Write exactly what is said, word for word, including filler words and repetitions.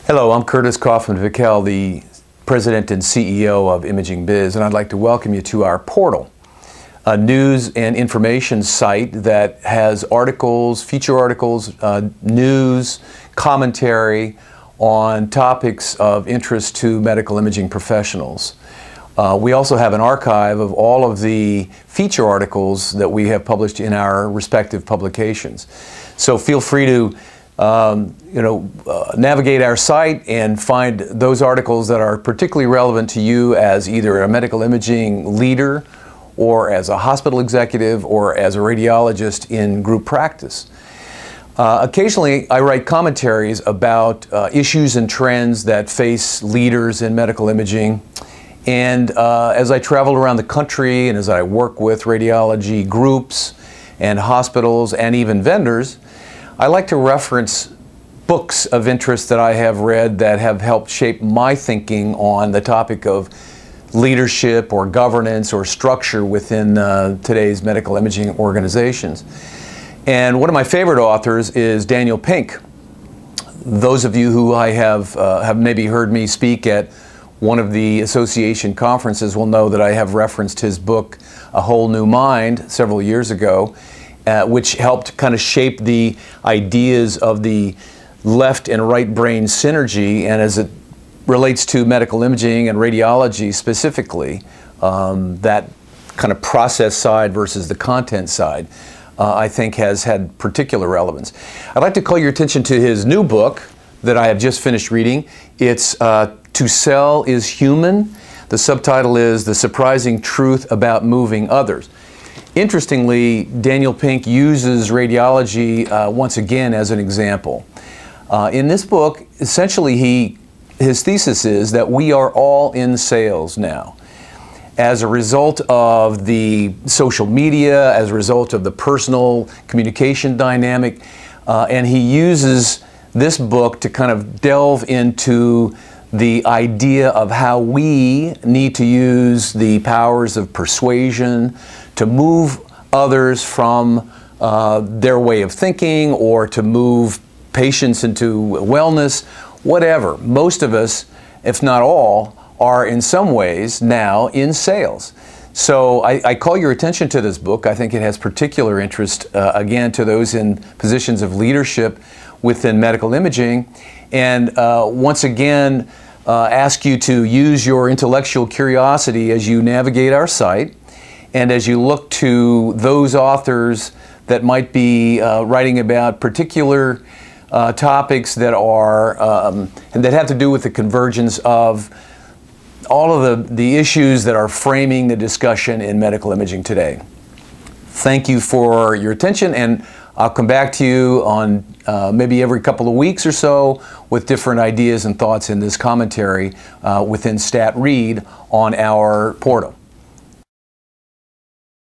Hello, I'm Curtis Kaufman-Vickel, the President and C E O of Imaging Biz, and I'd like to welcome you to our portal, a news and information site that has articles, feature articles, uh, news, commentary on topics of interest to medical imaging professionals. Uh, we also have an archive of all of the feature articles that we have published in our respective publications. So feel free to Um, you know, uh, navigate our site and find those articles that are particularly relevant to you as either a medical imaging leader or as a hospital executive or as a radiologist in group practice. Uh, occasionally I write commentaries about uh, issues and trends that face leaders in medical imaging, and uh, as I travel around the country and as I work with radiology groups and hospitals and even vendors, I like to reference books of interest that I have read that have helped shape my thinking on the topic of leadership or governance or structure within uh, today's medical imaging organizations. And one of my favorite authors is Daniel Pink. Those of you who I have, uh, have maybe heard me speak at one of the association conferences will know that I have referenced his book, A Whole New Mind, several years ago. Uh, which helped kind of shape the ideas of the left and right brain synergy, and as it relates to medical imaging and radiology specifically, um, that kind of process side versus the content side, uh, I think has had particular relevance. I'd like to call your attention to his new book that I have just finished reading. It's uh, To Sell is Human. The subtitle is The Surprising Truth About Moving Others. Interestingly, Daniel Pink uses radiology uh, once again as an example. Uh, in this book, essentially he, his thesis is that we are all in sales now. As a result of the social media, as a result of the personal communication dynamic, uh, and he uses this book to kind of delve into the idea of how we need to use the powers of persuasion to move others from uh, their way of thinking, or to move patients into wellness, whatever. Most of us, if not all, are in some ways now in sales. So I, I call your attention to this book. I think it has particular interest, uh, again, to those in positions of leadership within medical imaging. And uh, once again, uh, ask you to use your intellectual curiosity as you navigate our site, and as you look to those authors that might be uh, writing about particular uh, topics that are um, and that have to do with the convergence of all of the, the issues that are framing the discussion in medical imaging today. Thank you for your attention, and I'll come back to you on uh, maybe every couple of weeks or so with different ideas and thoughts in this commentary uh, within Stat Read on our portal.